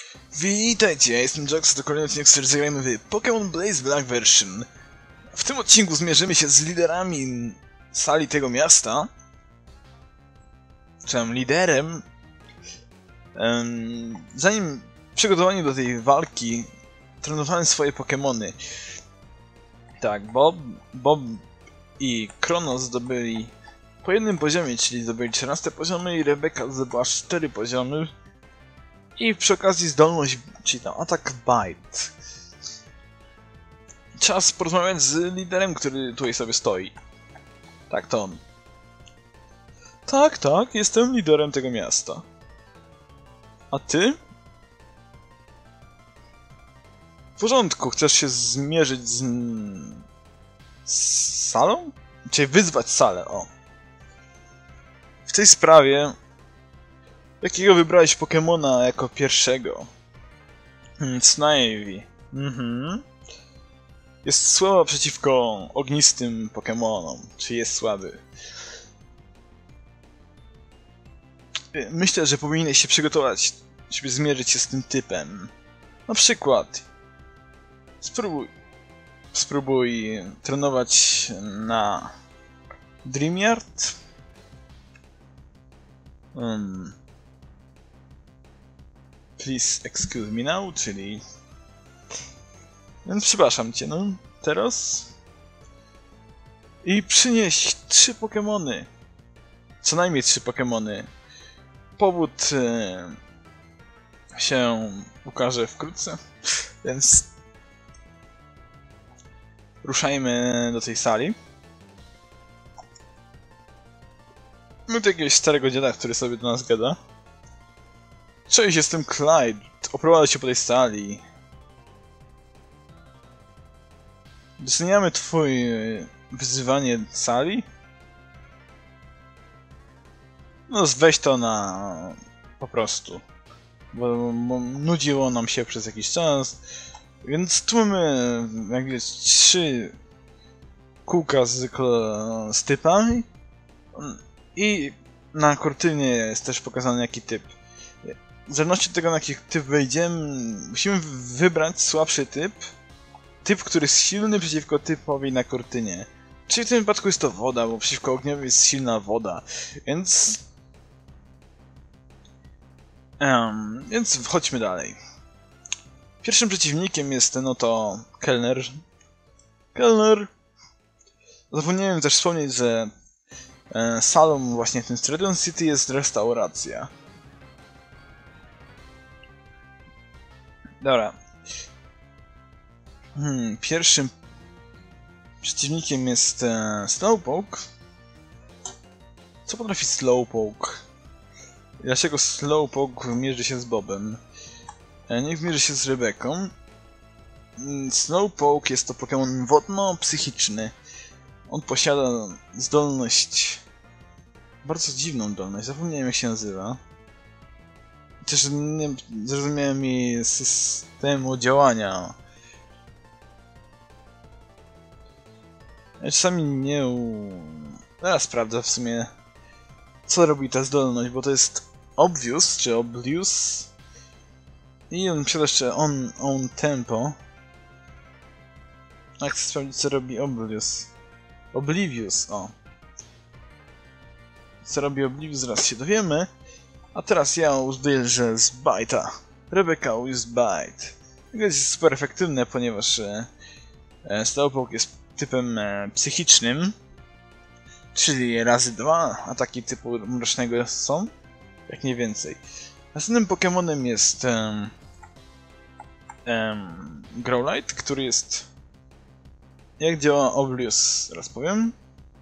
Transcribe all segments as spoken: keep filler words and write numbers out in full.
Witajcie, ja jestem Jax, to kolejny odcinek, który zagrajmy w Pokémon Blaze Black Version. W tym odcinku zmierzymy się z liderami sali tego miasta. Czy tam liderem. Um, zanim przygotowani do tej walki, trenowałem swoje Pokémony. Tak, Bob, Bob i Kronos zdobyli po jednym poziomie, czyli zdobyli czternaście poziomy i Rebeka zdobyła cztery poziomy. I przy okazji zdolność, czyli tam atak Bite. Czas porozmawiać z liderem, który tutaj sobie stoi. Tak, to on. Tak, tak, jestem liderem tego miasta. A ty? W porządku, chcesz się zmierzyć z... z salą? Czyli wyzwać salę, o. W tej sprawie... Jakiego wybrałeś Pokemona jako pierwszego? Hmm, Snivy. Mhm. Jest słaba przeciwko ognistym Pokemonom. Czy jest słaby? Myślę, że powinieneś się przygotować, żeby zmierzyć się z tym typem. Na przykład... Spróbuj... Spróbuj trenować na... Dreamyard? Hmm... Please excuse me now, czyli... Więc przepraszam cię, no, teraz... I przynieś trzy Pokemony. Co najmniej trzy Pokemony. Powód... E, się ukaże wkrótce, więc... Ruszajmy do tej sali. Mamy tu jakiegoś starego dziada, który sobie do nas gada. Cześć, jestem Clyde. Oprowadzę cię po tej sali. Doceniamy twoje wyzywanie sali? No weź to na... po prostu. Bo, bo nudziło nam się przez jakiś czas. Więc tu mamy jakby trzy kółka z, z typami. I na kurtynie jest też pokazany jaki typ. W zależności od tego, na jaki typ wejdziemy, musimy wybrać słabszy typ. Typ, który jest silny przeciwko typowi na kurtynie. Czyli w tym wypadku jest to woda, bo przeciwko ogniowi jest silna woda. Więc... Um, więc chodźmy dalej. Pierwszym przeciwnikiem jest ten oto kelner. Kelner! Zapomniałem też wspomnieć, że e, salą właśnie w tym Stradon City jest restauracja. Dobra. Hmm, pierwszym przeciwnikiem jest e, Slowpoke. Co potrafi Slowpoke? Dlaczego Slowpoke mierzy się z Bobem? E, niech mierzy się z Rebeką. Slowpoke jest to Pokémon wodno-psychiczny. On posiada zdolność... Bardzo dziwną zdolność, zapomniałem jak się nazywa. Też nie zrozumiałem jej systemu działania. Ja czasami nie... Teraz sprawdzę w sumie, co robi ta zdolność, bo to jest Obvious, czy Oblivious. I on posiada jeszcze on, on tempo. A chcę sprawdzić, co robi Oblivious. Oblivious, o. Co robi Oblivious, zaraz się dowiemy. A teraz ja użyję, że z Bite'a. Rebeka use Bite. To jest super efektywne, ponieważ e, Slowpoke jest typem e, psychicznym. Czyli razy dwa ataki typu mrocznego są. Jak nie więcej. Następnym Pokemonem jest um, um, Growlite, który jest... Jak działa Oblivious? Zaraz powiem.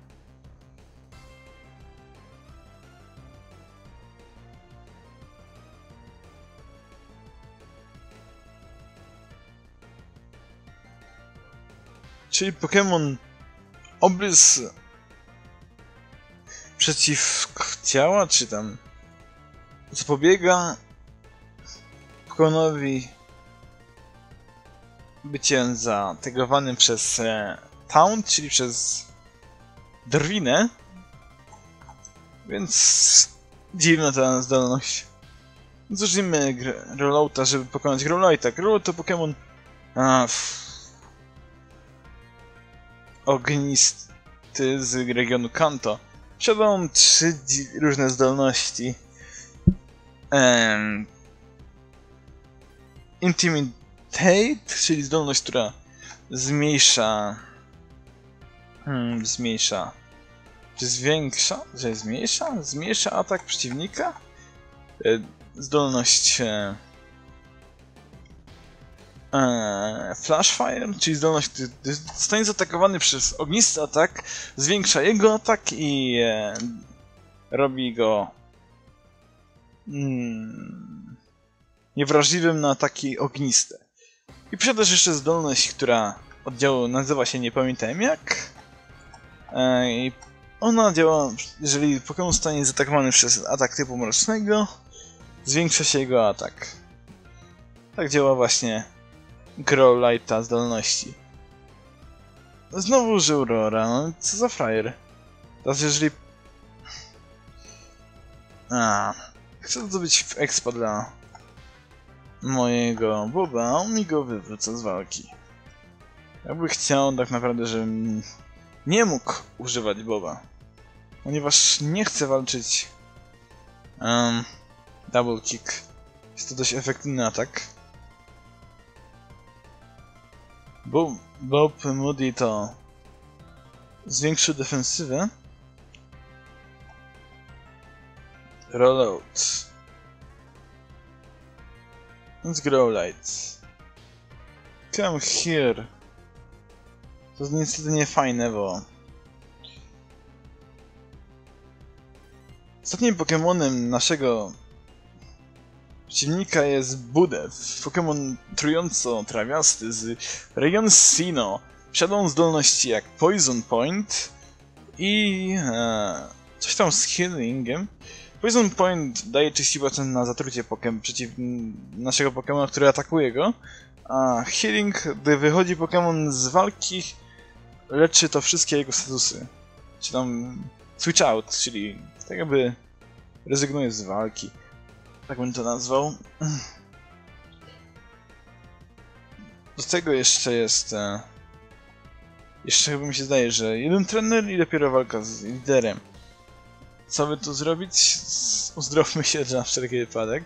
Czyli Pokémon Oblivious przeciwdziała, czy tam zapobiega Pokémonowi byciem zategowanym przez e, Taunt, czyli przez drwinę. Więc dziwna ta zdolność. Zużyjmy Growlite'a, żeby pokonać Growlite'a. Growlite to Pokémon ognisty z regionu Kanto. Posiada on trzy różne zdolności. Um, Intimidate, czyli zdolność, która zmniejsza... Hmm, zmniejsza... Czy zwiększa? Że zmniejsza? Zmniejsza atak przeciwnika? E, zdolność... E, e, Flashfire, czyli zdolność, gdy zostanie zaatakowany przez ognisty atak, zwiększa jego atak i e, robi go mm, niewrażliwym na ataki ogniste. I posiadasz jeszcze zdolność, która oddziału nazywa się, nie pamiętam jak. E, i ona działa, jeżeli Pokémon zostanie zaatakowany przez atak typu mrocznego, zwiększa się jego atak. Tak działa właśnie Growlite'a zdolności. Znowu użył Rora, no co za frajer. Teraz jeżeli... A, chcę zdobyć w expa dla mojego Boba, on mi go wywróca z walki. Jakby chciał tak naprawdę, żebym nie mógł używać Boba. Ponieważ nie chcę walczyć um, double kick. Jest to dość efektywny atak. Bob, Bob Moody to zwiększył defensywę. Rollout. Let's Growlite. Come here. To jest niestety nie fajne, bo ostatnim Pokemonem naszego przeciwnika jest Budew, Pokémon trująco-trawiasty z regionu Sinnoh. Posiada on zdolności jak Poison Point i e, coś tam z healingiem. Poison Point daje trzydzieści procent na zatrucie Pokémon przeciw naszego Pokémona, który atakuje go, a Healing, gdy wychodzi Pokémon z walki, leczy to wszystkie jego statusy. Czy tam switch out, czyli tak jakby rezygnuje z walki. Tak bym to nazwał. Do tego jeszcze jest... E, jeszcze chyba mi się zdaje, że jeden trener i dopiero walka z liderem. Co by tu zrobić? Uzdrowmy się na wszelki wypadek.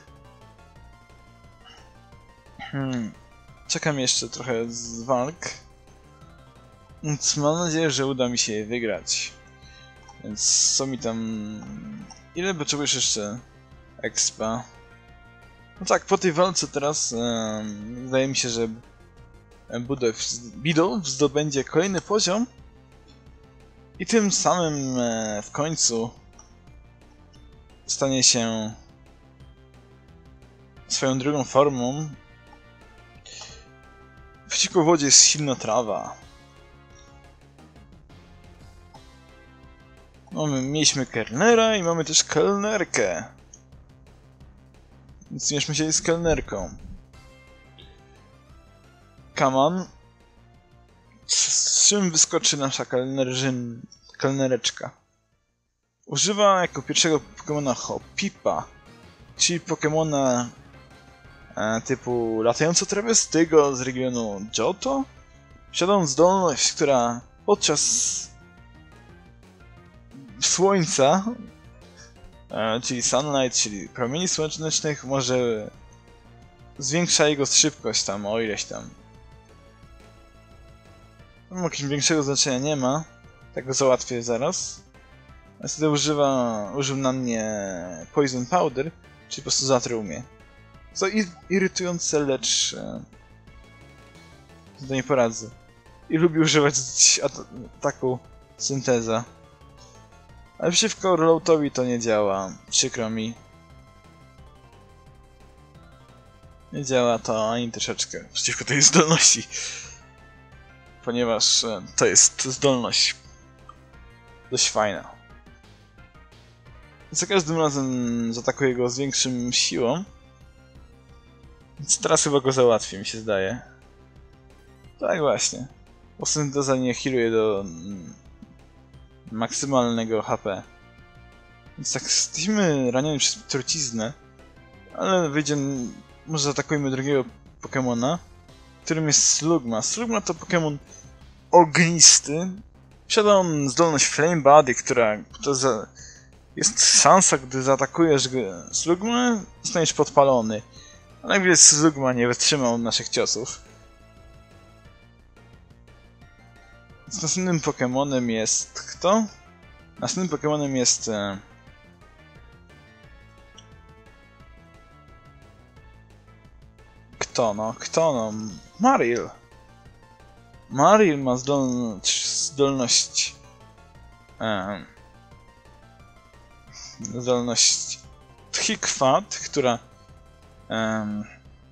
Hmm. Czekam jeszcze trochę z walk. Więc mam nadzieję, że uda mi się je wygrać. Więc co mi tam... Ile potrzebujesz jeszcze expa? No tak, po tej walce teraz um, wydaje mi się, że Budew, Bidow zdobędzie kolejny poziom i tym samym e, w końcu stanie się swoją drugą formą. Przeciwko wodzie jest silna trawa. Mamy, mieliśmy kelnera i mamy też kelnerkę. Więc zmierzmy się z kelnerką. Come on. Z czym wyskoczy nasza kelnerzyn, kelnereczka? Używa jako pierwszego Pokemona Hoppipa, czyli Pokemona e, typu latająco-trawiastego z regionu Johto. Posiada on zdolność, która podczas słońca, e, czyli sunlight, czyli promieni słonecznych, może zwiększa jego szybkość tam o ileś tam. No, jakiegoś większego znaczenia nie ma, tak go załatwię zaraz. Niestety używa, użył na mnie Poison Powder, czyli po prostu zatruł mnie. Co irytujące, lecz e, to nie poradzę. I lubi używać ataku synteza. Ale przeciwko Rolloutowi to nie działa, przykro mi. Nie działa to ani troszeczkę przeciwko tej zdolności. Ponieważ e, to jest zdolność dość fajna. Za każdym razem zaatakuję go z większą siłą. Więc teraz chyba go załatwię, mi się zdaje. Tak właśnie. Bo synteza nie healuje do mm, maksymalnego H P. Więc tak jesteśmy ranieni przez truciznę. Ale wyjdzie... Może zaatakujmy drugiego Pokemona, którym jest Slugma. Slugma to Pokemon ognisty. Posiada on zdolność Flame Body, która... To za... Jest szansa, gdy zaatakujesz Slugmę, zostaniesz podpalony. Ale jakby Slugma nie wytrzymał naszych ciosów. Więc następnym Pokemonem jest... Kto? Następnym Pokemonem jest... E... Kto no? Kto no? Marill! Marill ma zdolność... zdolność... E... zdolność Tchikwat, która um,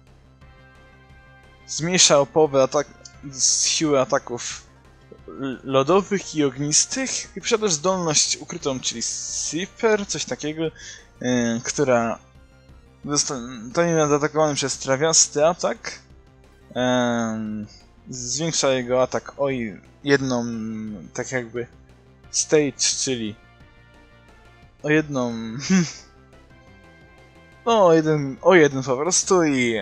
zmniejsza opowy atak z siły ataków lodowych i ognistych i posiada też zdolność ukrytą, czyli Sipper, coś takiego, um, która zostanie zaatakowany przez trawiasty atak. Um, zwiększa jego atak o jedną, tak jakby stage, czyli o jedną... no, o jeden, o jeden po prostu i...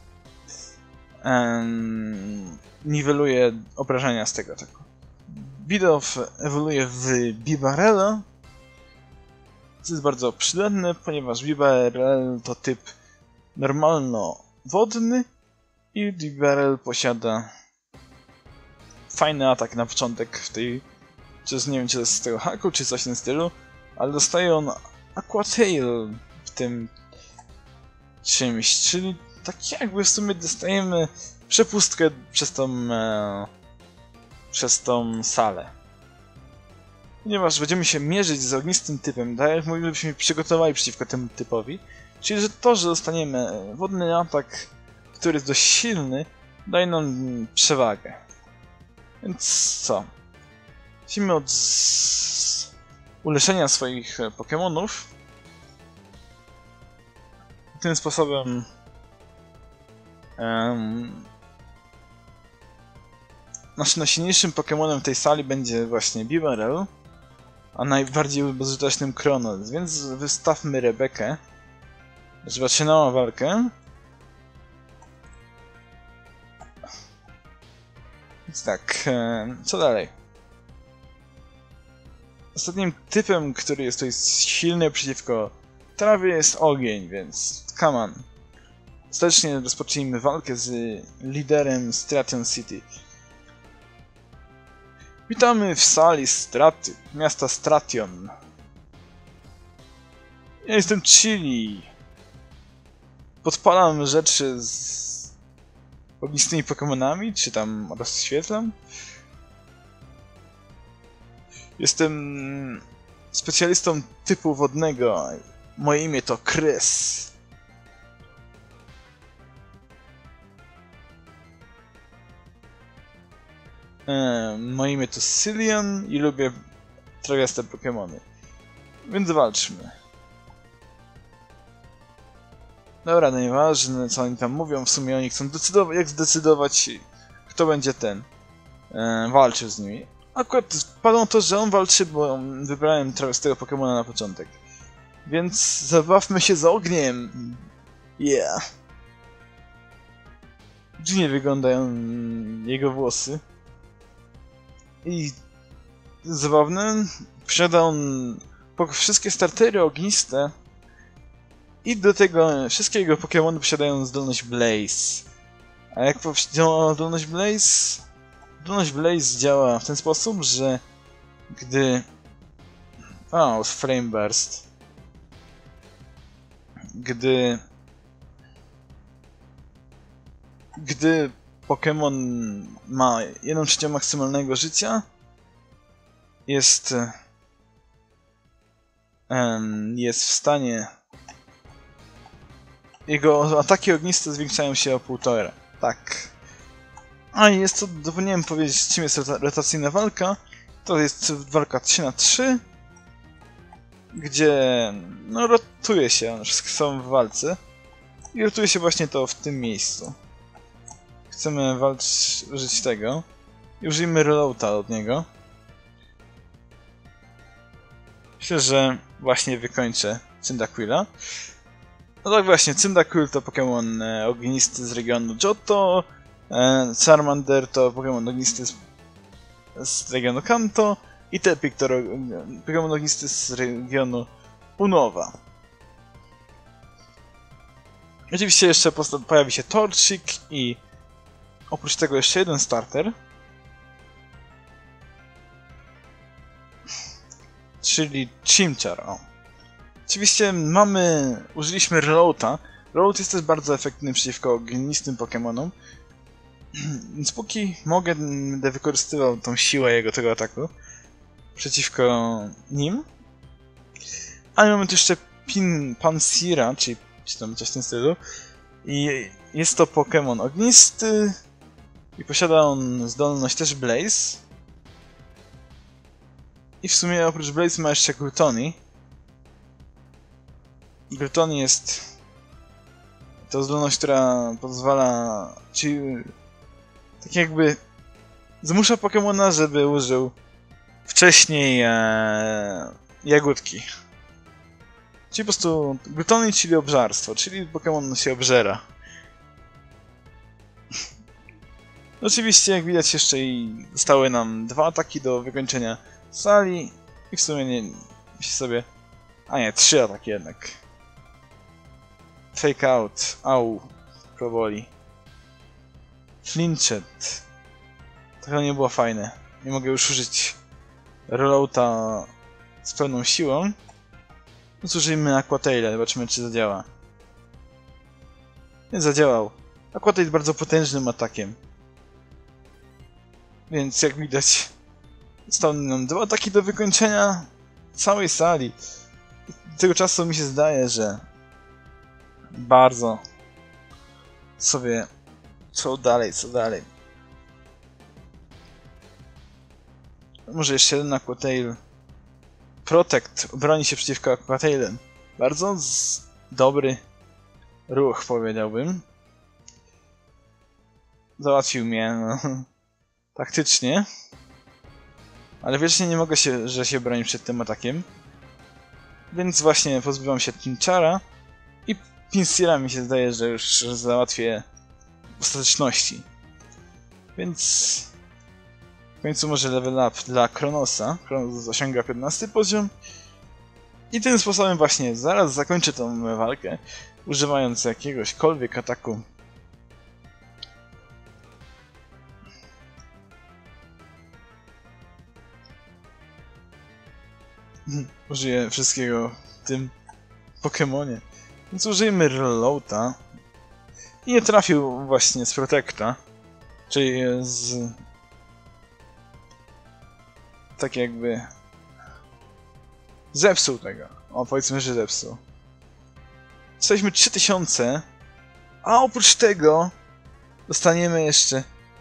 Um, niweluje obrażenia z tego ataku. Bidoof ewoluuje w Bibarella, co jest bardzo przydatne, ponieważ Bibarel to typ normalno-wodny i Bibarel posiada fajny atak na początek w tej... Czy nie wiem, czy to jest z tego haku, czy coś w tym stylu, ale dostaje on Aqua Tail w tym czymś, czyli tak jakby w sumie dostajemy przepustkę przez tą e, przez tą salę. Ponieważ będziemy się mierzyć z ognistym typem, tak jak mówiliśmy, byśmy przygotowali przeciwko temu typowi, czyli że to, że dostaniemy wodny atak, który jest dość silny, daje nam przewagę. Więc co? Zacznijmy od uleczenia swoich Pokemonów. Tym sposobem um, naszym najsilniejszym Pokemonem w tej sali będzie właśnie Bibarel, a najbardziej bezużytecznym Kronos, więc wystawmy Rebekę, żeby zaczynała walkę. Więc tak, co dalej? Ostatnim typem, który jest tutaj silny przeciwko trawie, jest ogień, więc come on. Ostatecznie rozpocznijmy walkę z liderem Stration City. Witamy w sali Straty, miasta Stration. Ja jestem Chili. Podpalam rzeczy z ognistymi Pokemonami, czy tam rozświetlam. Jestem specjalistą typu wodnego. Moje imię to Chris. Eee, moje imię to Cillian i lubię trawiaste Pokemony. Więc walczmy. Dobra, no nieważne co oni tam mówią, w sumie oni chcą decydować, jak zdecydować kto będzie ten. Eee, walczył z nimi. Akurat padło to, że on walczy, bo wybrałem trawiastego Pokemona na początek. Więc zabawmy się z ogniem. Yeah. Dziwnie wyglądają jego włosy. I zabawne, posiada on wszystkie startery ogniste. I do tego wszystkie jego Pokemony posiadają zdolność Blaze. A jak działa zdolność Blaze? Zdolność Blaze działa w ten sposób, że gdy... O, Flame Burst. Gdy... Gdy Pokémon ma jedną trzecią maksymalnego życia, jest... Um, jest w stanie... Jego ataki ogniste zwiększają się o półtora. Tak. A i jest to, zapomniałem powiedzieć, czym jest rotacyjna walka. To jest walka trzy na trzy, gdzie no rotuje się, wszystkie są w walce. I rotuje się właśnie to w tym miejscu. Chcemy walczyć, użyć tego. I użyjmy reloada od niego. Myślę, że właśnie wykończę Cyndaquila. No tak właśnie, Cyndaquil to Pokémon e, ognisty z regionu Johto, e, Charmander to Pokémon ognisty z, z regionu Kanto i Tepig to Pokémon ognisty z regionu Unova. Oczywiście jeszcze pojawi się Torchic i oprócz tego jeszcze jeden starter, czyli Chimchar. O. Oczywiście mamy, użyliśmy Reloada. Reload jest też bardzo efektywny przeciwko ognistym Pokémonom, więc póki mogę, będę wykorzystywał tą siłę jego tego ataku przeciwko nim. Ale mamy tu jeszcze Pin Pansira, czyli czy tam coś w tym stylu. I jest to Pokémon ognisty i posiada on zdolność też Blaze. I w sumie oprócz Blaze ma jeszcze Gluttony. Gluttony jest to zdolność, która pozwala, czyli tak jakby zmusza Pokemona, żeby użył wcześniej ee, jagódki. Czyli po prostu Gluttony, czyli obżarstwo, czyli Pokemon się obżera. Oczywiście, jak widać, jeszcze i zostały nam dwa ataki do wykończenia sali i w sumie nie sobie... A nie, trzy ataki jednak. Fake out, au, powoli. Flinched. To chyba nie było fajne. Nie mogę już użyć Reloada z pełną siłą. Więc użyjmy Aqua Taila, zobaczymy czy zadziała. Nie zadziałał. Aqua Tail bardzo potężnym atakiem. Więc jak widać, zostały nam dwa ataki do wykończenia całej sali. Do tego czasu mi się zdaje, że bardzo sobie co dalej, co dalej. Może jeszcze jeden Aqua Tail. Protect obroni się przeciwko Aqua Tailem. Bardzo z... dobry ruch, powiedziałbym. Załatwił mnie, no, taktycznie. Ale wiecznie nie mogę się, że się bronić przed tym atakiem. Więc właśnie pozbywam się Chimchara i Pinsira mi się zdaje, że już załatwię w ostateczności. Więc w końcu może level up dla Kronosa. Kronos osiąga piętnasty poziom. I tym sposobem właśnie zaraz zakończę tą walkę, używając jakiegośkolwiek ataku. Użyję wszystkiego w tym Pokemonie. Więc użyjmy Reloada. I nie trafił właśnie z Protecta. Czyli z... tak jakby... zepsuł tego. O, powiedzmy, że zepsuł. Dostaliśmy trzy tysiące. A oprócz tego... dostaniemy jeszcze...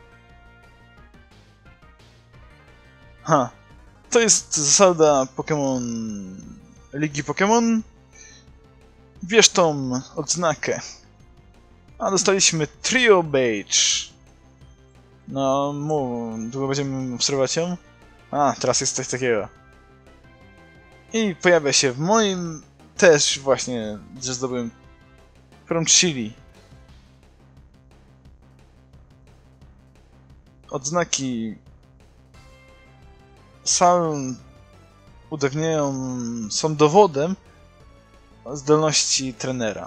Ha. To jest zasada Pokémon... Ligi Pokémon. Bierz tą odznakę. A dostaliśmy Trio Beige. No, mów, długo będziemy obserwować ją? A, teraz jest coś takiego. I pojawia się w moim też właśnie, że zdobyłem From Chili. Odznaki sam udowodniają, są dowodem zdolności trenera.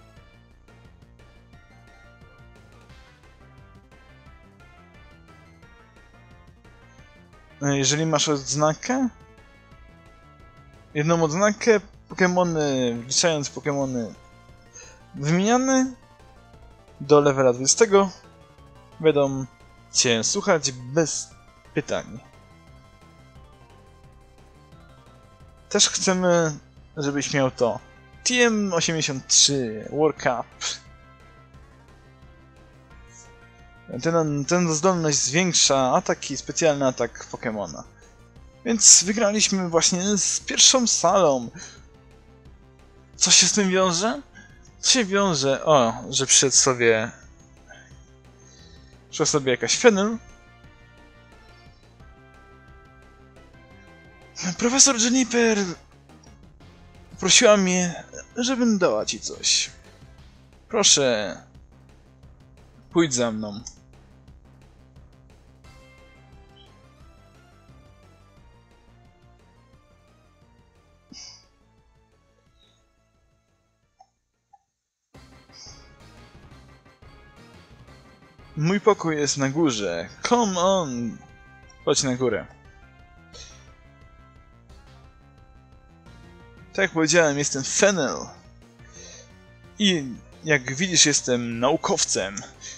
Jeżeli masz odznakę, jedną odznakę, Pokemony, wliczając Pokemony wymieniane do levela dwudziestego, będą cię słuchać bez pytań. Też chcemy, żebyś miał to T M osiemdziesiąt trzy World Cup. Ten, ten zdolność zwiększa atak i specjalny atak Pokemona. Więc wygraliśmy właśnie z pierwszą salą. Co się z tym wiąże? Co się wiąże? O, że przyszedł sobie... Przyszła sobie jakaś Fenel. Profesor Juniper prosiła mnie, żebym dała ci coś. Proszę, pójdź za mną. Mój pokój jest na górze. Come on! Chodź na górę. Tak jak powiedziałem, jestem Fennel. I jak widzisz, jestem naukowcem.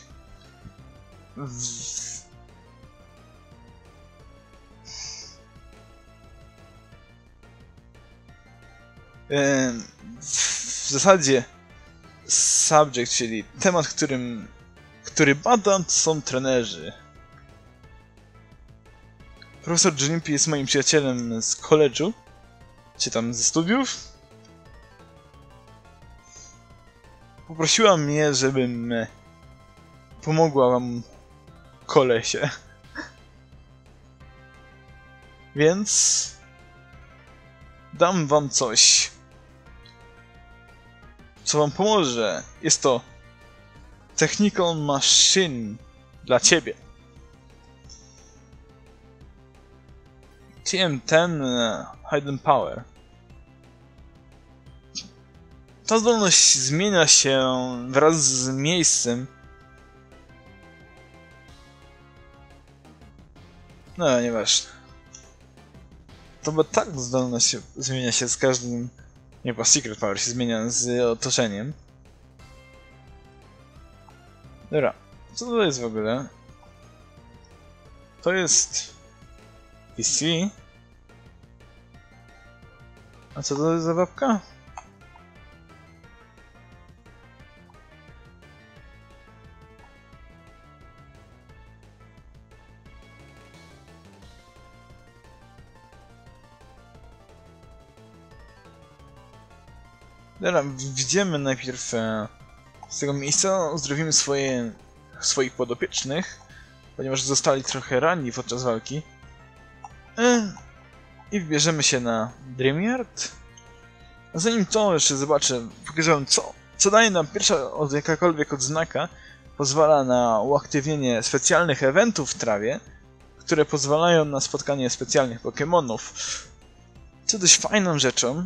W... w zasadzie subject, czyli temat, którym który badam, to są trenerzy. Profesor Junipi jest moim przyjacielem z college'u, czy tam ze studiów. Poprosiła mnie, żebym pomogła wam kolesie. Więc dam wam coś, co wam pomoże. Jest to Technical Machine dla ciebie. T M ten Hidden Power. Ta zdolność zmienia się wraz z miejscem. No, nieważne. To bo tak zdolność zmienia się z każdym... Nie, bo Secret Power się zmienia z otoczeniem. Dobra, co to jest w ogóle? To jest... P C? A co to jest za babka? Dobra, widzimy najpierw e, z tego miejsca, uzdrowimy swoje, swoich podopiecznych, ponieważ zostali trochę ranni podczas walki. E, I wybierzemy się na Dreamyard. A zanim to jeszcze zobaczę, pokażę wam co, co daje nam pierwsza od jakakolwiek odznaka, pozwala na uaktywnienie specjalnych eventów w trawie, które pozwalają na spotkanie specjalnych Pokémonów. Co dość fajną rzeczą.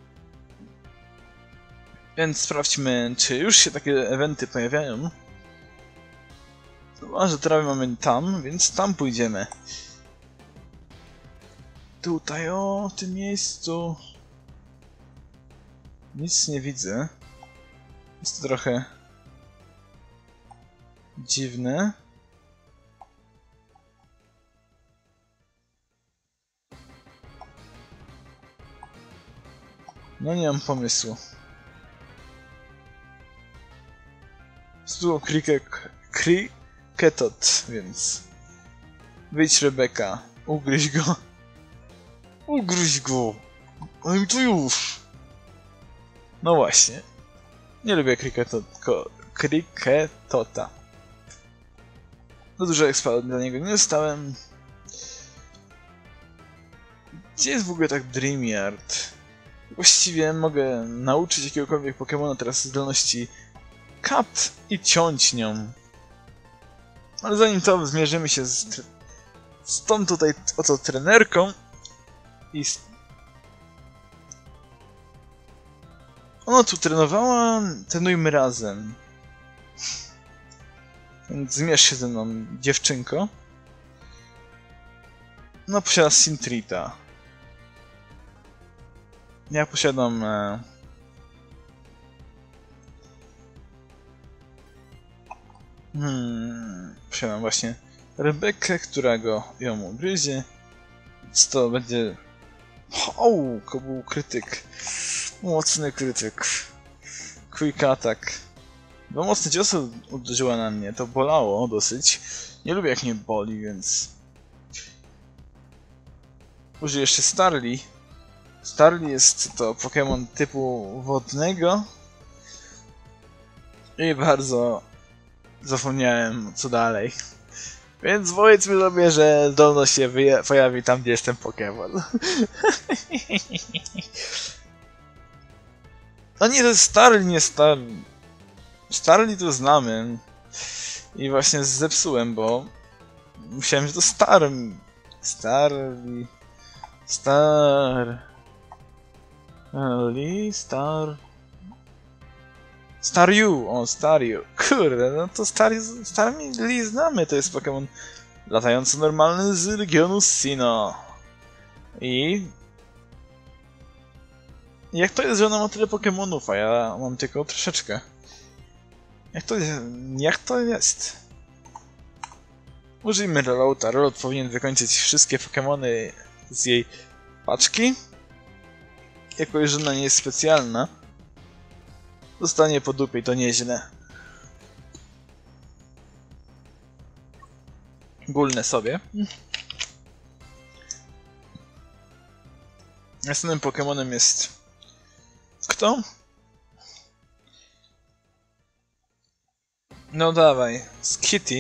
Więc sprawdźmy, czy już się takie eventy pojawiają. Zobacz, że trawy mamy tam, więc tam pójdziemy. Tutaj, o, w tym miejscu. Nic nie widzę. Jest to trochę dziwne. No nie mam pomysłu. Było Kriketot, więc... Wyjdź, Rebeka. Ugryź go. Ugryź go. No i to już. No właśnie. Nie lubię Kriketota. No dużo expa dla niego nie dostałem. Gdzie jest w ogóle tak Dreamyard? Właściwie mogę nauczyć jakiegokolwiek Pokemona teraz zdolności kat i ciąć nią. Ale zanim to zmierzymy się z, z tą tutaj oto trenerką i z... Ona tu trenowała, trenujmy razem. Więc zmierz się ze mną, dziewczynko. No, posiada Sintrita. Ja posiadam... E... Hmm, posiadam właśnie Rebekę, która go ją ugryzie. Więc to będzie... Ouu, to był krytyk. Mocny krytyk. Quick attack. Bo mocny cios uderzyła na mnie, to bolało dosyć. Nie lubię jak mnie boli, więc... Użyję jeszcze Starly. Starly jest to Pokémon typu wodnego. I bardzo... zapomniałem co dalej. Więc powiedzmy sobie, że zdolność się pojawi tam, gdzie jestem Pokémon. No nie, to jest Starly, nie Starly. Starly to znamy. I właśnie zepsułem, bo myślałem, że to Star... Starly... Star... Li... Star... Staryu! O, Staryu. Kurde, no to Star... Starly znamy, to jest Pokémon latający normalny z regionu Sinnoh. I... Jak to jest, że ona ma tyle Pokémonów, a ja mam tylko troszeczkę? Jak to jest? Jak to jest? Użyjmy Reloada. Reload powinien wykończyć wszystkie Pokémony z jej paczki. Jako, że ona nie jest specjalna, dostanie po dupie i to nieźle. Gulnę sobie. Następnym Pokémonem jest... Kto? No dawaj, Skitty.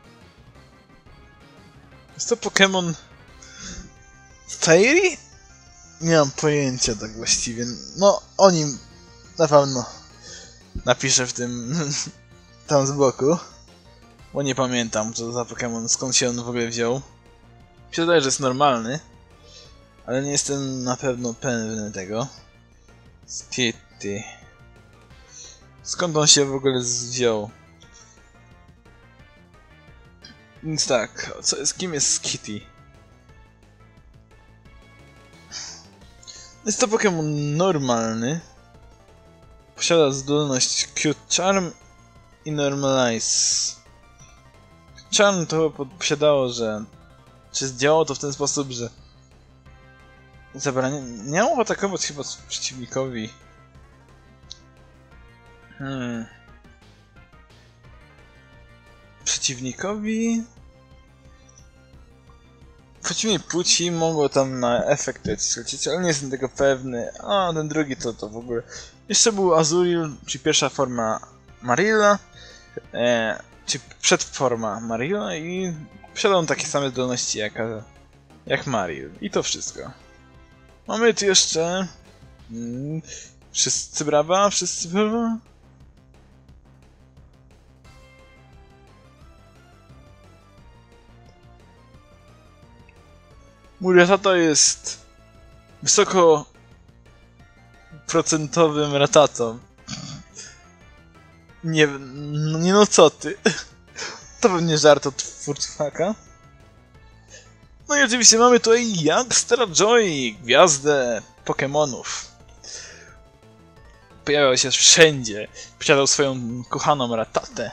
Jest to Pokémon... Fairy? Nie mam pojęcia tak właściwie. No, o nim na pewno napiszę w tym... tam z boku. Bo nie pamiętam, co to za Pokémon, skąd się on w ogóle wziął. Mi się wydaje, że jest normalny. Ale nie jestem na pewno pewny tego. Skitty. Skąd on się w ogóle wziął? Więc tak, co jest, kim jest Skitty? Jest to Pokémon normalny. Posiada zdolność Cute Charm i Normalize. Charm to posiadało, że... Czy działało to w ten sposób, że... Zabraniało atakować chyba przeciwnikowi. Hmm... Przeciwnikowi... Przeciwnej płci mogło tam na efekt lecieć, ale nie jestem tego pewny. A ten drugi to to w ogóle... Jeszcze był Azurill, czyli pierwsza forma Marilla, e, czy przedforma Marilla i posiadał takie same zdolności jak, jak Marill. I to wszystko. Mamy tu jeszcze... Hmm, wszyscy brawa? Wszyscy brawa? Muriata to jest wysoko procentowym ratatą. Nie, no, nie no co ty. To pewnie żart od twórców haka. No i oczywiście mamy tutaj Youngstera Joy, gwiazdę Pokemonów. Pojawiał się wszędzie. Posiadał swoją kochaną ratatę.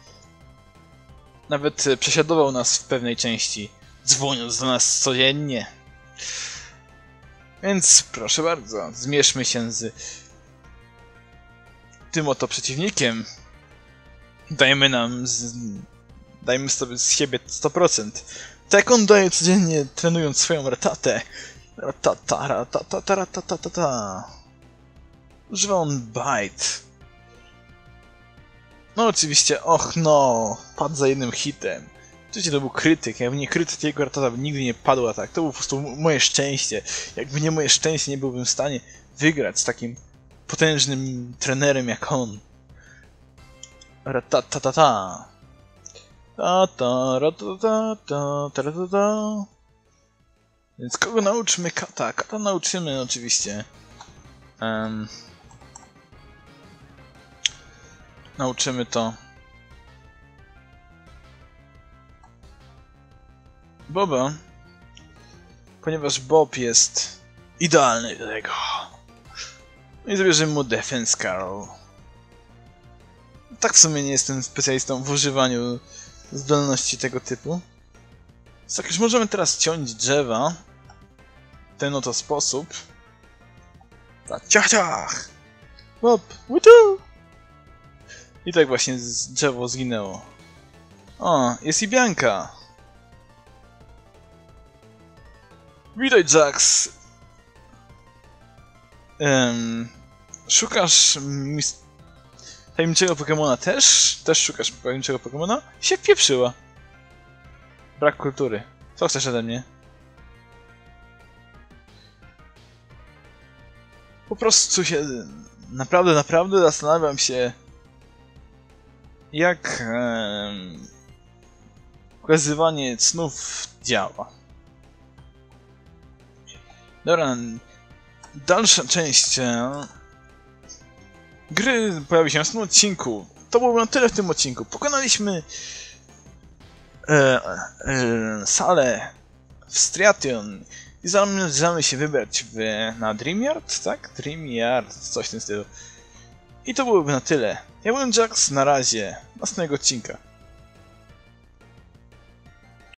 Nawet prześladował nas w pewnej części, dzwoniąc do nas codziennie. Więc proszę bardzo, zmierzmy się z tym oto przeciwnikiem. Dajmy nam z... Dajmy sobie z siebie sto procent. Tak on daje codziennie, trenując swoją ratatę. Ratata, ratata, ratata, ratata. Używa on Bite. No oczywiście, och no, padł za jednym hitem. Oczywiście to był krytyk, jakby nie krytyk, jego ratata by nigdy nie padła tak. To było po prostu moje szczęście. Jakby nie moje szczęście, nie byłbym w stanie wygrać z takim potężnym trenerem jak on. Ratatatata. Tata, ratatata, taratata. Więc kogo nauczymy? Kata. Kata nauczymy oczywiście. Um, nauczymy to Boba, ponieważ Bob jest idealny do tego. I zabierzemy mu Defense Carol. Tak w sumie nie jestem specjalistą w używaniu zdolności tego typu. Więc tak już możemy teraz ciąć drzewa w ten oto sposób. Tak, ciach, ciach! Bob, wutu! I tak właśnie drzewo zginęło. O, jest i Bianka! Witaj, Jax! Um, szukasz mis... tajemniczego Pokemona też? Też szukasz tajemniczego Pokemona? Się wpieprzyła! Brak kultury. Co chcesz ode mnie? Po prostu się... Naprawdę, naprawdę zastanawiam się... jak em, pokazywanie snów działa. Dobra, dalsza część e, gry pojawi się w tym odcinku. To byłoby na tyle w tym odcinku. Pokonaliśmy e, e, salę w Stratton i zamierzamy się wybrać w, na Dreamyard, tak? Dreamyard, coś w tym stylu. I to byłoby na tyle. Ja byłem Jax, na razie, następnego odcinka.